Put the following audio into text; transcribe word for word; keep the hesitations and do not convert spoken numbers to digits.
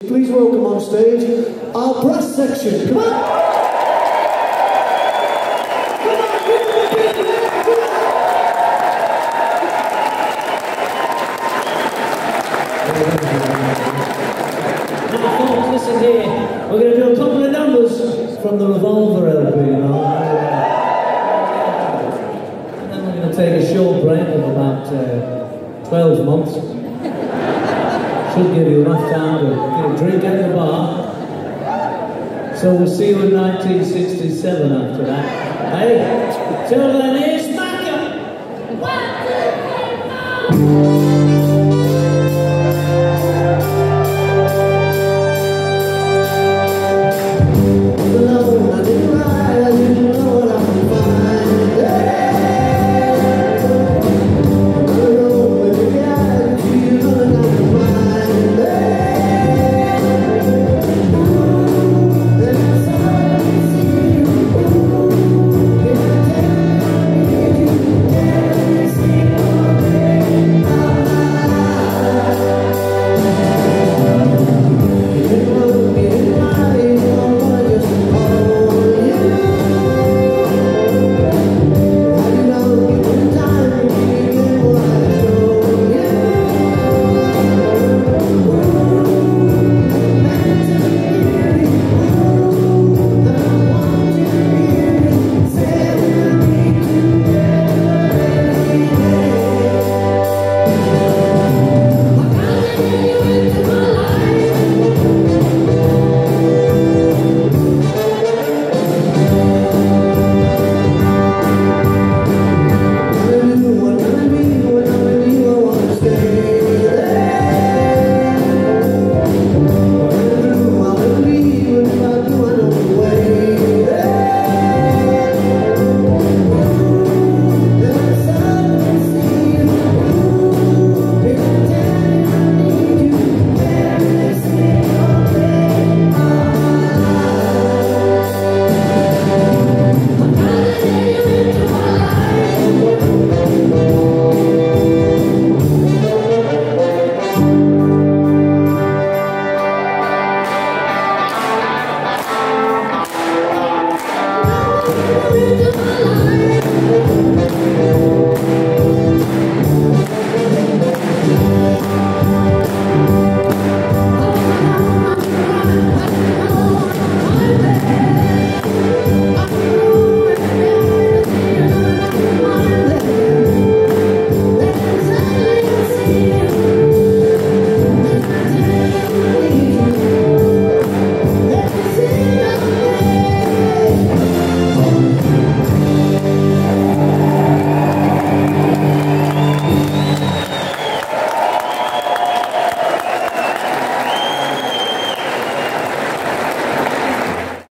Please welcome on stage our brass section. Come on! Come on, give them a big hand, come on! Now folks, listen here. We're going to do a couple of numbers from the Revolver L P, you know. And then we're going to take a short break of about uh, twelve months. Should give you enough time to get a drink at the bar. So we'll see you in nineteen sixty-seven after that. Hey, till then, here's